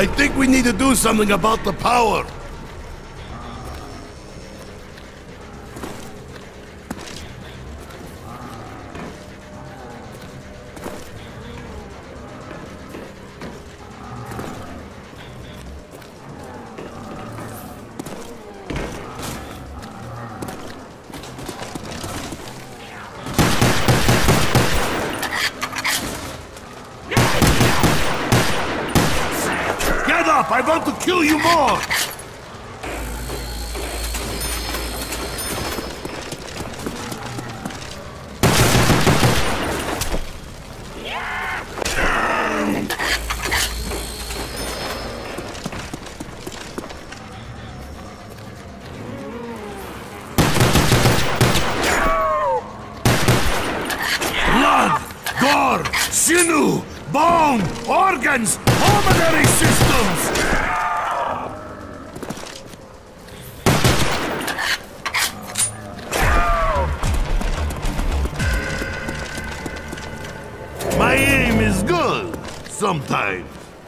I think we need to do something about the power. I want to kill you more! Blood, gore, sinew, bone, organs, pulmonary systems! My aim is good, sometimes.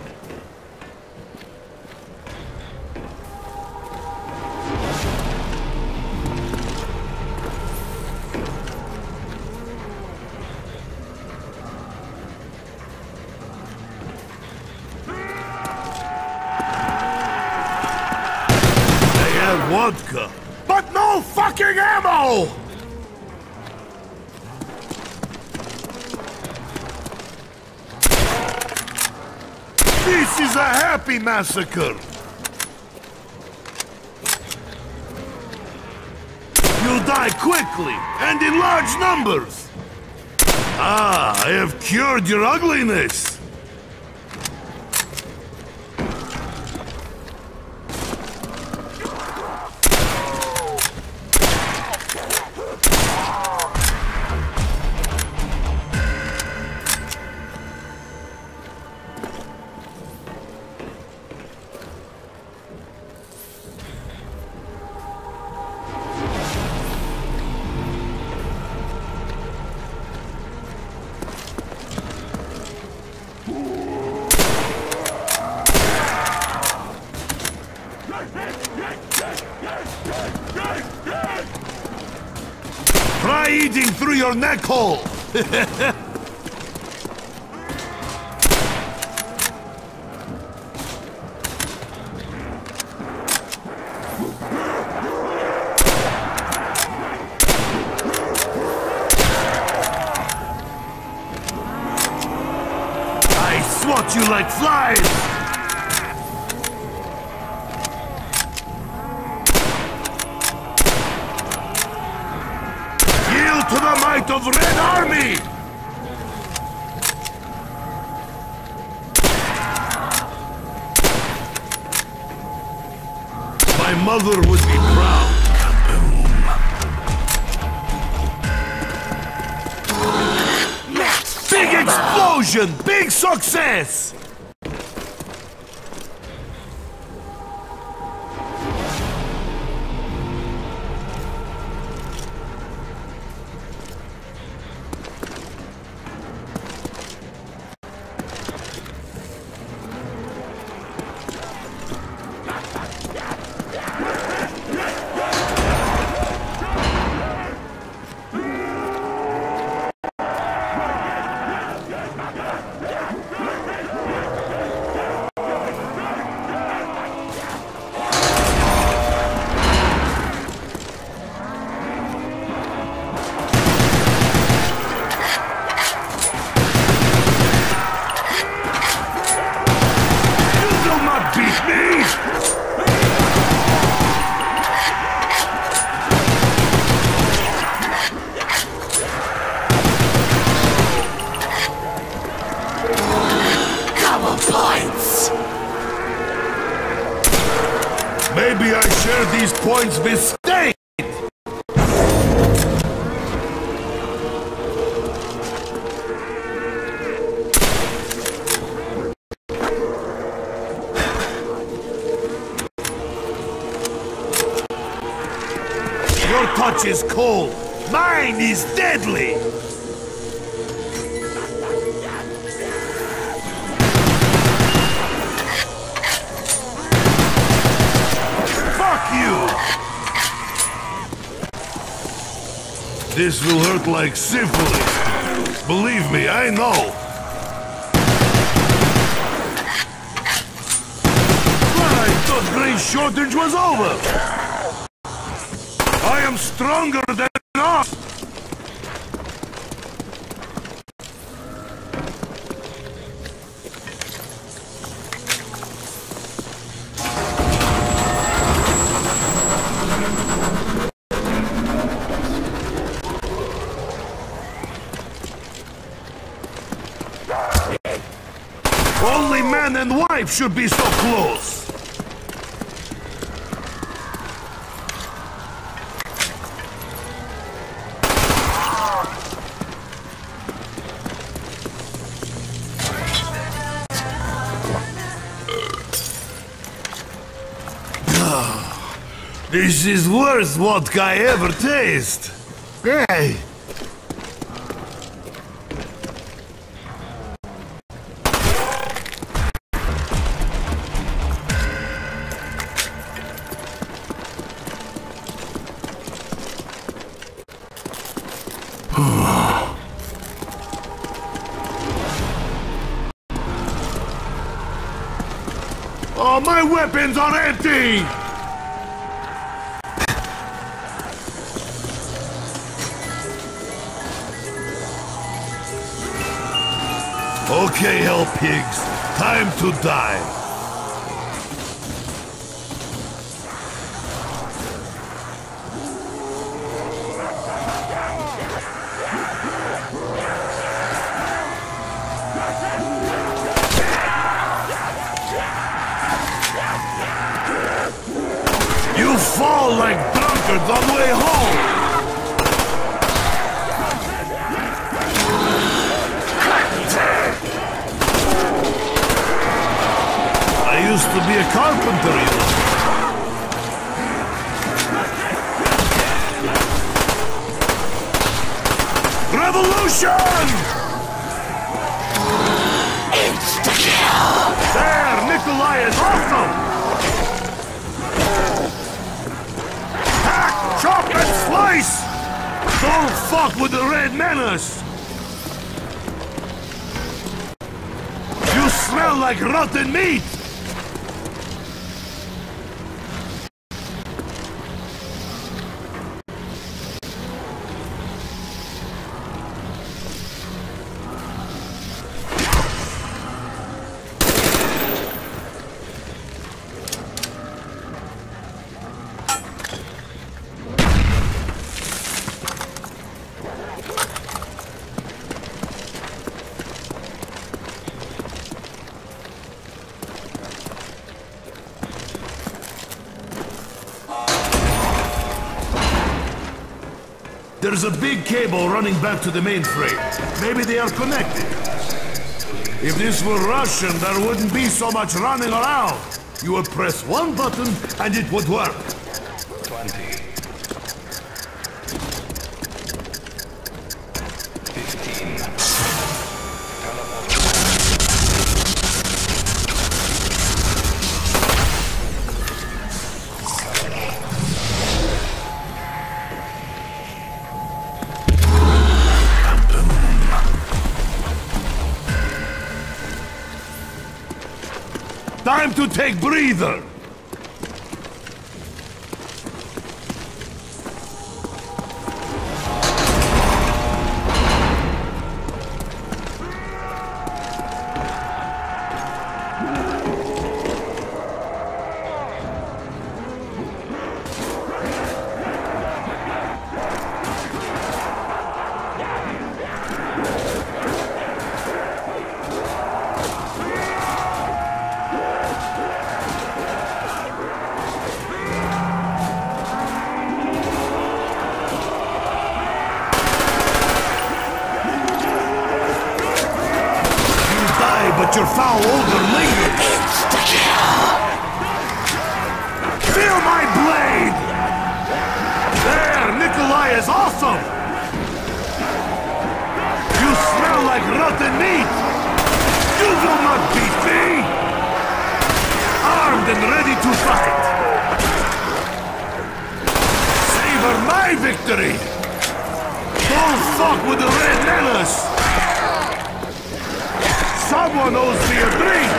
Vodka, but no fucking ammo! This is a happy massacre! You'll die quickly, and in large numbers! Ah, I have cured your ugliness! Try eating through your neck hole! I swat you like flies! To the might of Red Army! My mother would be proud. Kaboom! Big explosion! Big success! Maybe I share these points with State! Your touch is cold, mine is deadly! This will hurt like syphilis. Believe me, I know. I thought grain shortage was over. I am stronger than us. Only man and wife should be so close. This is worst vodka I ever taste. Hey. Oh, my weapons are empty! Okay, hell pigs, time to die. You fall like drunkards on the way home! I used to be a carpenter, you know. Revolution! Insta-kill! There, Nikolai is awesome! Hack, chop, and slice! Don't fuck with the red menace! You smell like rotten meat! There's a big cable running back to the mainframe. Maybe they are connected. If this were Russian, there wouldn't be so much running around. You would press one button and it would work. 20. 15. Time to take breather! But your foul older lady! Feel my blade! There, Nikolai is awesome! You smell like rotten meat! You will not beat me! Armed and ready to fight! Savor my victory! Don't fuck with the red menace! Someone owes me a drink!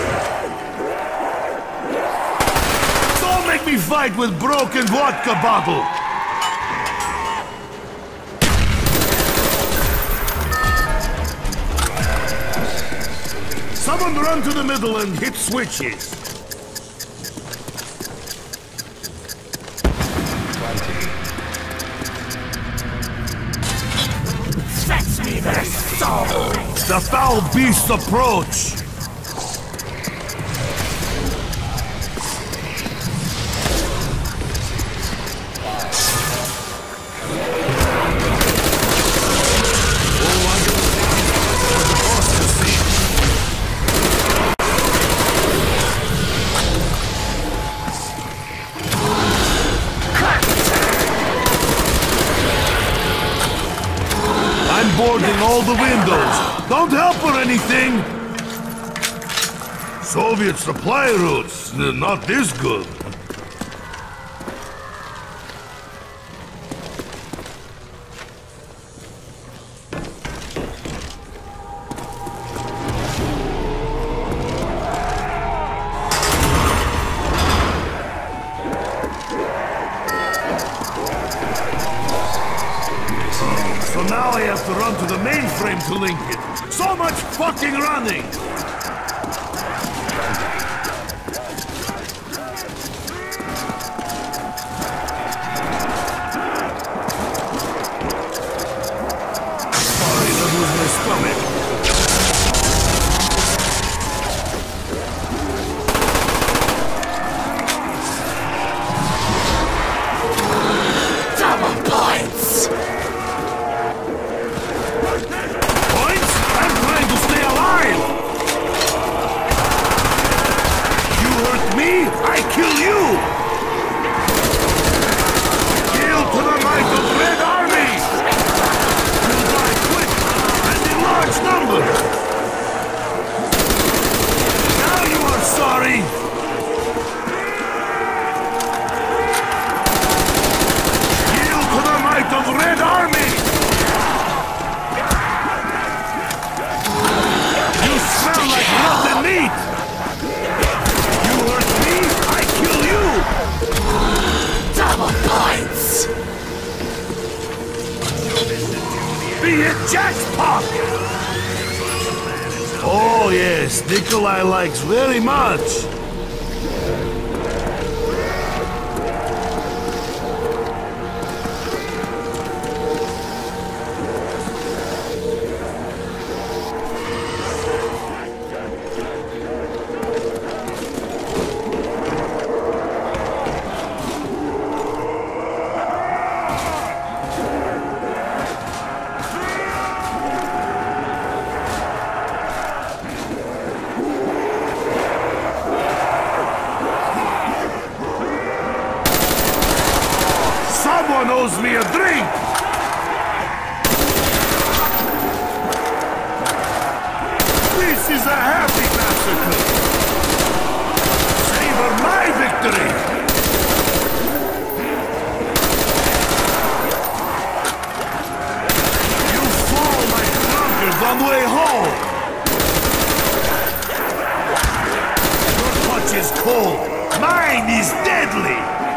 Don't make me fight with broken vodka bottle! Someone run to the middle and hit switches. 20. Fetch me their soul! The foul beasts approach! I'm boarding all the windows. Don't help or anything. Soviet supply routes, they're not this good. So now I have to run to the mainframe to link it. So much fucking running! Sorry, that was my stomach. Double points! I kill you! Hail to the might of Red Army! You'll die quick and in large numbers! Now you are sorry! Hail to the might of Red Army! You smell like rotten meat! Double points! Be it jackpot! Oh yes, Nikolai likes very much. Someone owes me a drink! This is a happy massacre! Savor my victory! You fall like drunkards on the way home! Your touch is cold, mine is deadly!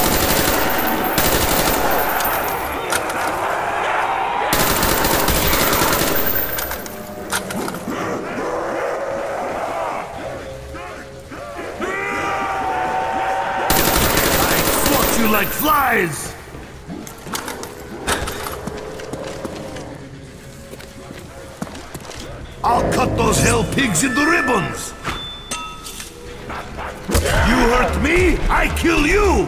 You like flies! I'll cut those hell pigs into ribbons! You hurt me, I kill you!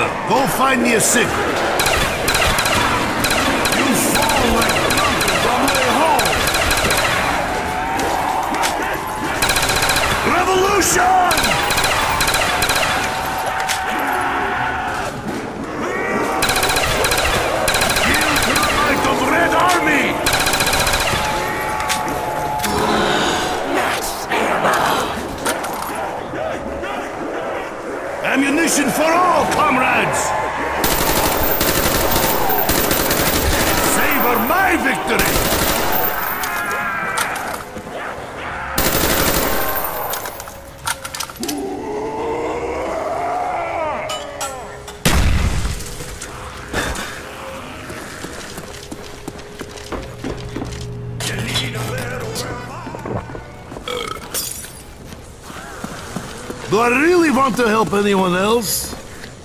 traveler. Go find me a signal. You fall like nothing on the way home. Revolution! Yield to the might of Red Army! Ammunition for all, comrades! Savor my victory! Do I really want to help anyone else?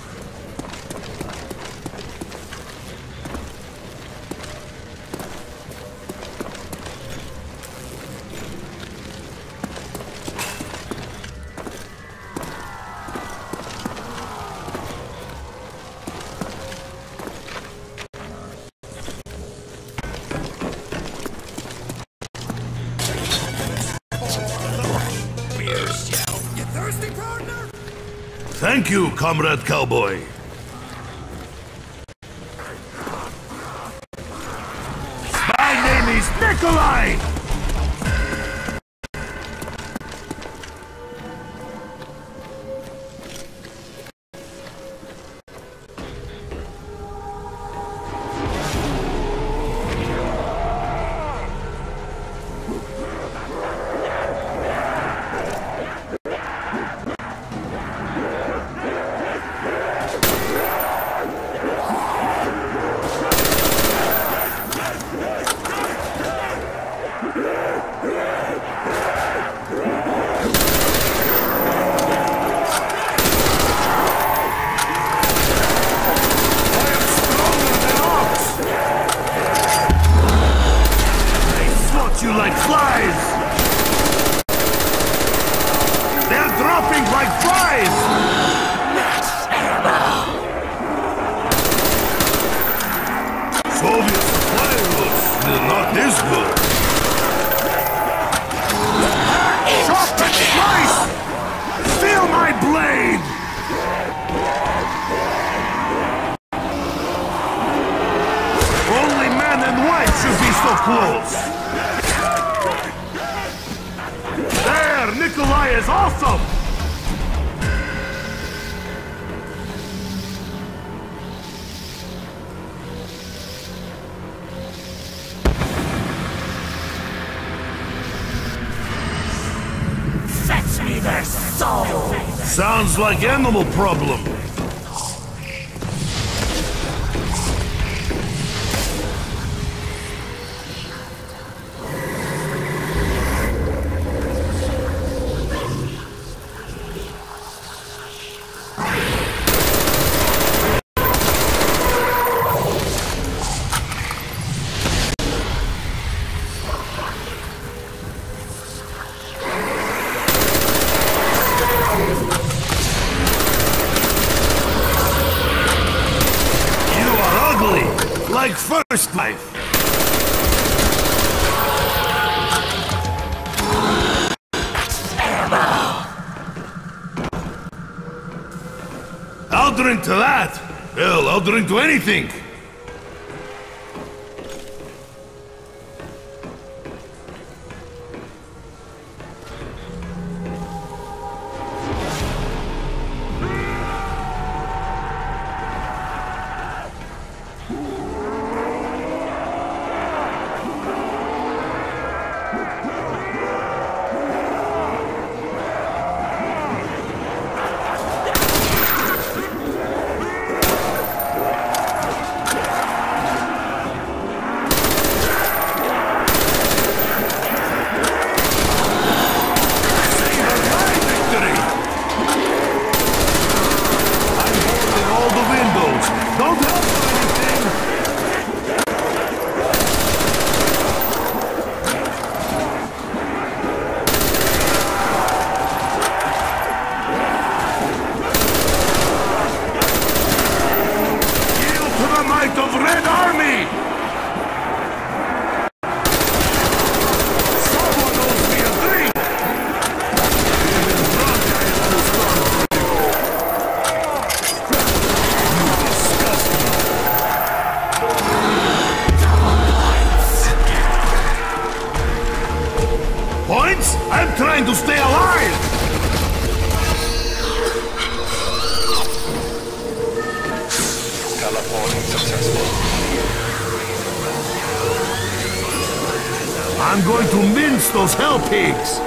Thank you, Comrade Cowboy. My name is Nikolai! You like flies! They're dropping like flies! Soviet supply routes, they're not this good. Chop and slice! Feel my blade! Only man and wife should be so close! Nikolai is awesome! Fetch me their soul! Sounds like animal problem. Like first life. I'll drink to that. Hell, I'll drink to anything. might of Red Army! Someone owes me a drink! Even drunk, I am too strong for you. You disgust me. Points? I'm trying to stay alive! Teleporting successful. I'm going to mince those hell pigs!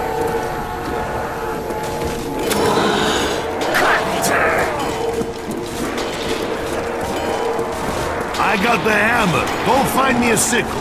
I got the hammer. Go find me a sickle.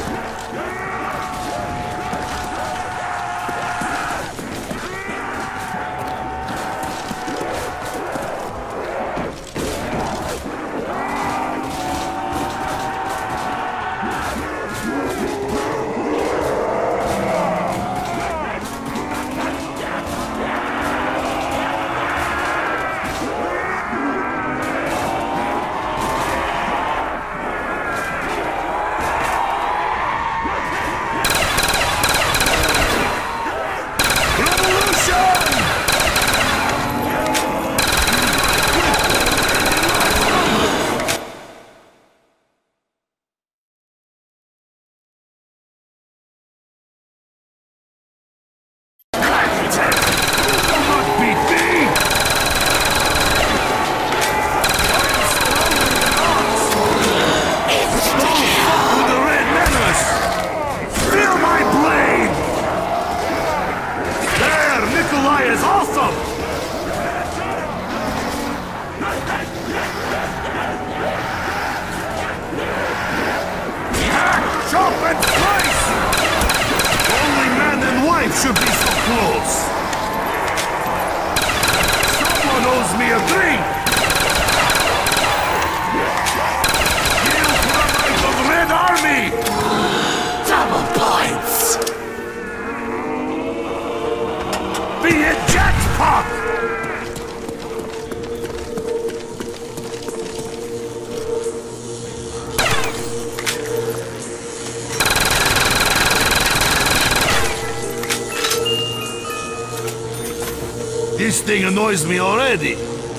Should be so close. Someone owes me a drink. Yield to the might of Red Army. Double points. Be it jackpot. This thing annoys me already.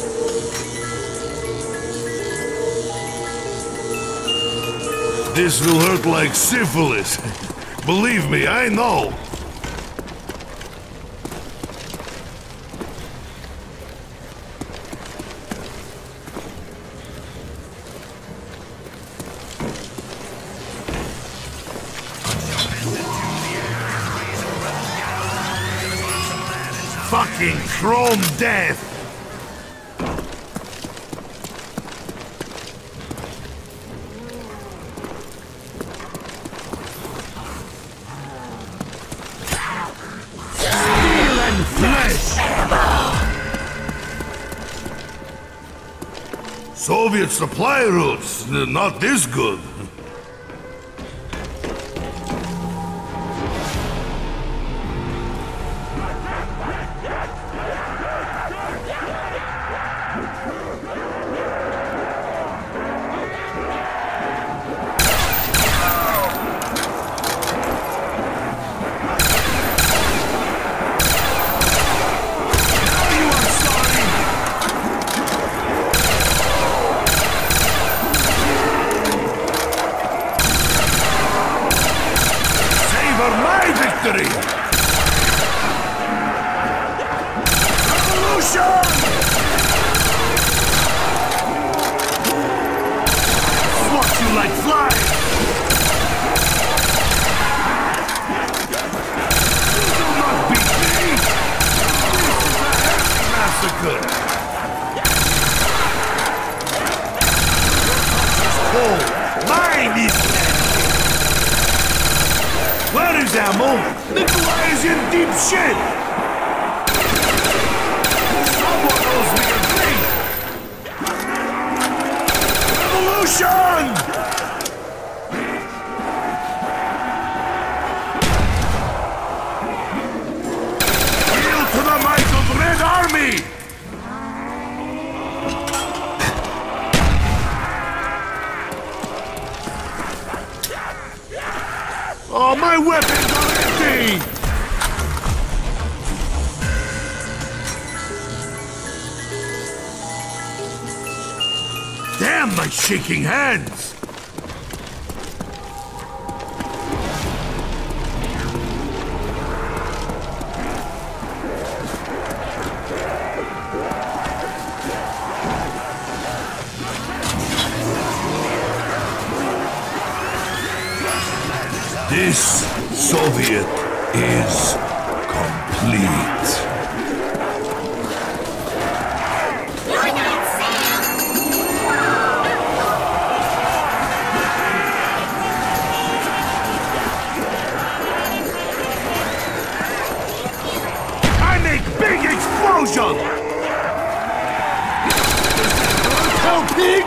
This will hurt like syphilis. Believe me, I know. Fucking chrome death! Steel and flesh! Soviet supply routes, not this good. Revolution! Swat you like flies! You do not beat me! This is a heavy massacre! Cold! Mine is dead! Where is ammo? Nikolai is in deep shit! Someone owes me a drink! Revolution! Yield to the might of Red Army! Oh, my weapons are empty! Damn, my shaking hands! This Soviet is complete. I make big explosion! Oh, pig!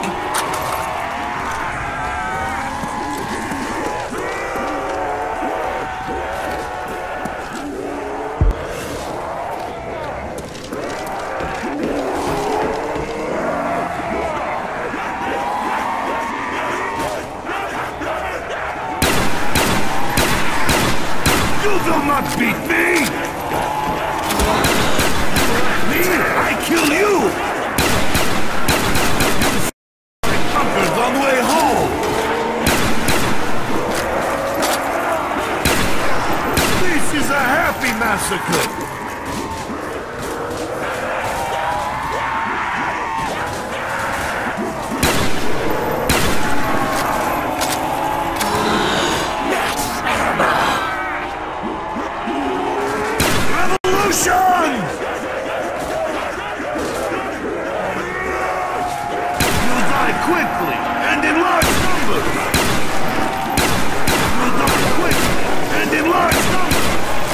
You will not beat me! Me? I kill you! You conquered on the way home! This is a happy massacre! Revolution! You'll die quickly and in large numbers! You'll die quickly and in large numbers!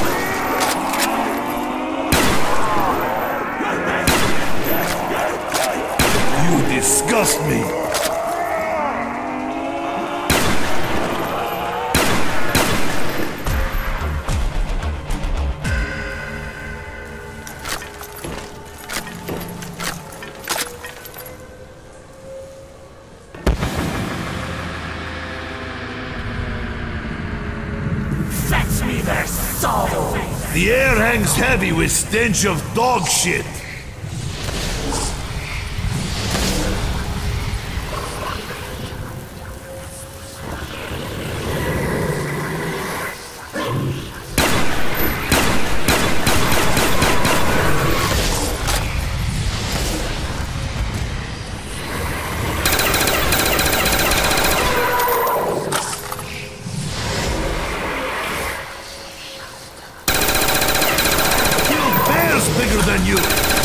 You disgust me! Fetch me their souls! The air hangs heavy with stench of dog shit. Bigger than you!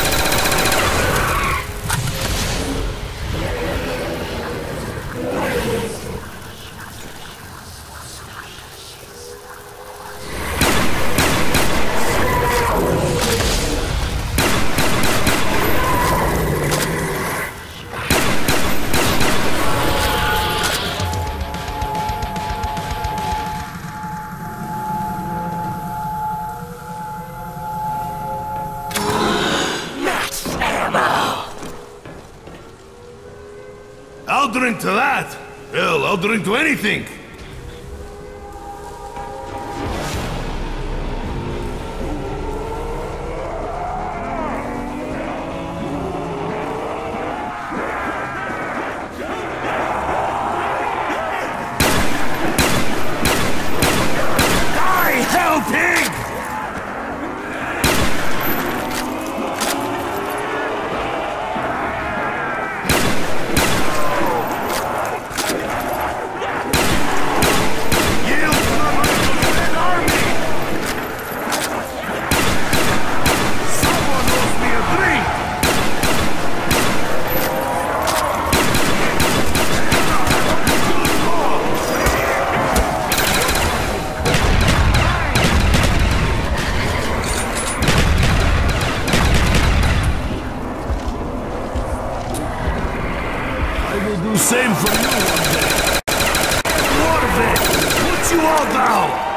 I'll drink to that! Hell, I'll drink to anything! Die, hell pig! Do same for you one day. What of it? Put you all down!